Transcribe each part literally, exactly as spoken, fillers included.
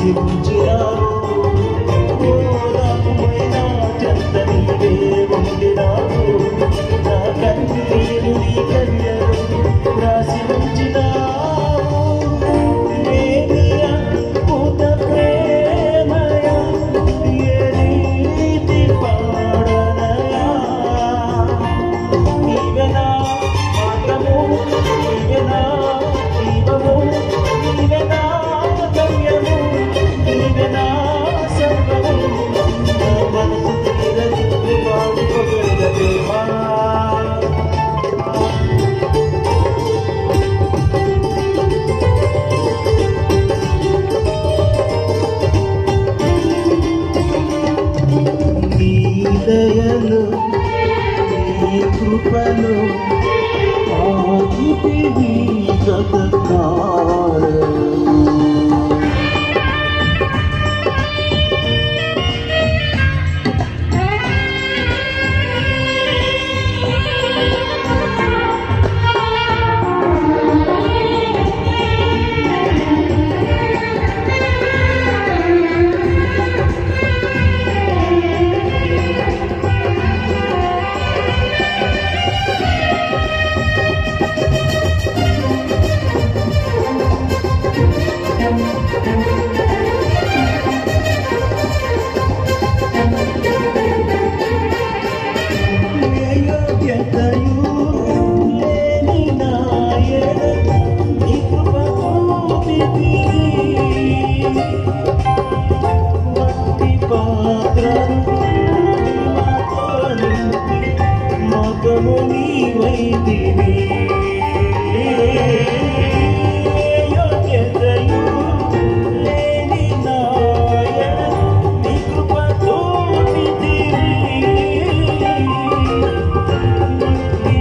ఉంచినావు ఓదాకుమైన చెంత నీవే ఉండినావు నా కన్నీరు నీ కన్యలు రాసి ఉంచినావు ఏమి అద్భుత ప్రేమయా ఏ రీతి పాడనయా నీవే నా మార్గము నీవే నా జీవము నీవే నా గమ్యము నీవే నా సర్వము నా మనసు తీరని వాడు పొగడ దేవా నీ దయలు నీ కృపలు ఆగితివి గతకాలము మగము నీవైతివి యోగ్యతయు లేని నాయన నీ కృపతో నిధివి మట్టి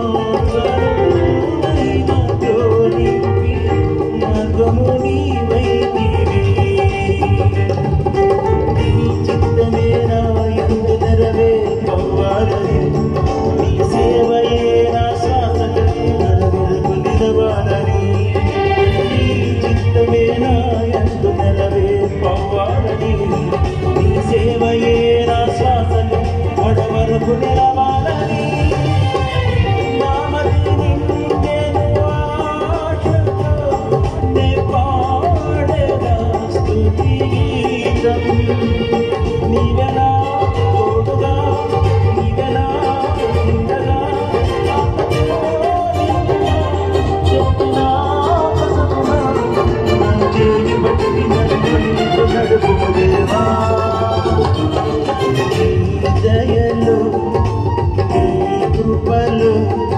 పాత్రతో నింపి మగము నీవైతివి నీ చిత్తమే నా యందు నెరవేర్పవ్వాలని నీ సేవయే నా శ్వాసకై నలుగురికి నిలవాలని నీ చిత్తమే నా యందు నెరవేర్పవ్వాలని నీ సేవయే నా శ్వాసకై వడవరకు నిలవాలని నా మది నిండెను ఆశతో నే పాడెదా స్తుతి గీతం నీవే నా తోడుగా నీవే నా నిండగా చెప్పినా పసపునా నా చేయి పట్టి నడుపు నడుపు దేవా నీ దయలు నీ కృపలు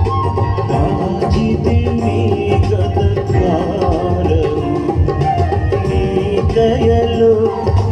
ఆజితివి గతకాలము నీ దయలు